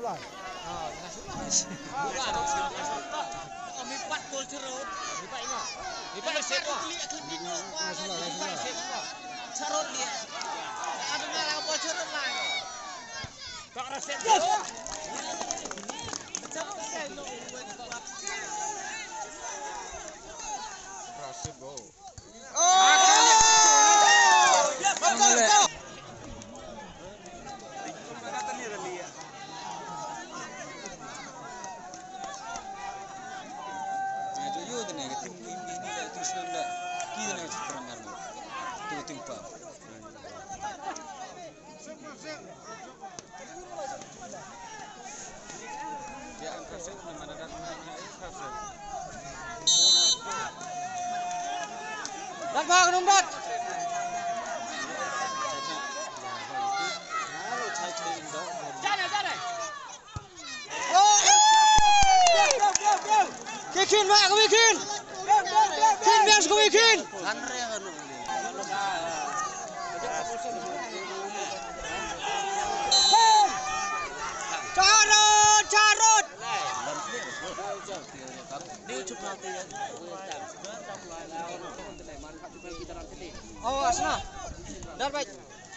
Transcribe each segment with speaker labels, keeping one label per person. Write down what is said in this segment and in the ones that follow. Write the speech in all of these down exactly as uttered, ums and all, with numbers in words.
Speaker 1: sebelah.
Speaker 2: Ah, tengah sebelah. Bukan dong sebelah. Kami empat gol cerut. Lipat ini. Lipat set tu.
Speaker 1: Tengah sebelah, tengah sebelah.
Speaker 2: Cerut dia. Ada malah gol cerut lah. Tak ada set. Cerut set tu.
Speaker 1: Rasib go.
Speaker 2: Dat bang dong dat. Jangan jangan. Oh. Kikin mak kau kikin. Kikin bias kau kikin. Andre kan. Carut, carut. Oh, asna. Dar baik.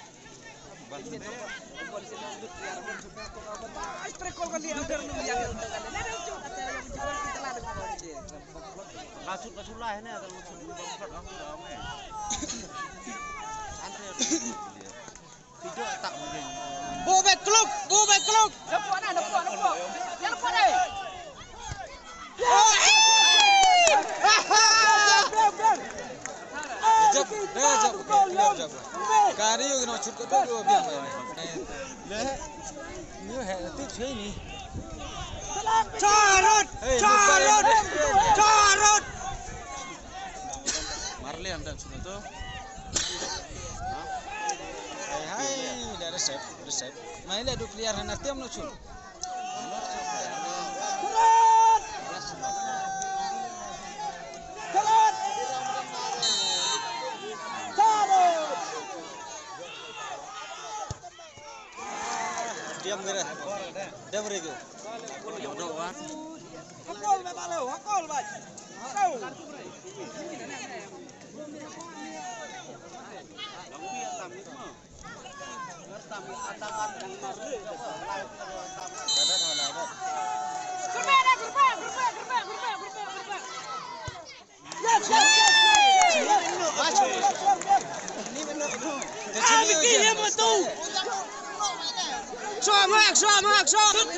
Speaker 2: Kasut kasut lah ini akan muncul bangkat aku ramai. Andre. Tidak tak mungkin. Bobek kluk, bobek kluk. Lepas na, lepas, lepas. Yang lepas ni. Jab, dah jab, jab, jab. Kari yo kena cut kat dua biar. Leh, ni hek tik sini ni. Carut, carut, carut. Marley am dan sudah tu. Hai, hai, dah resep, resep. Main dah dua player nanti am nak cut. Diam kira. Dah beri ke? Yang dua kan? Hakol bapak lo, hakol bapak. Hakol. Somak, somak, somak.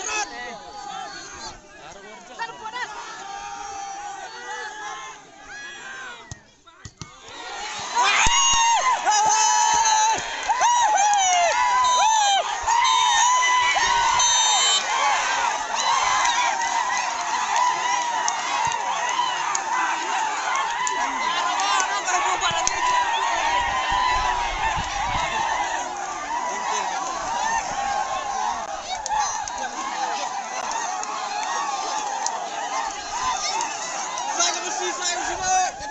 Speaker 2: Fly, fly, fly,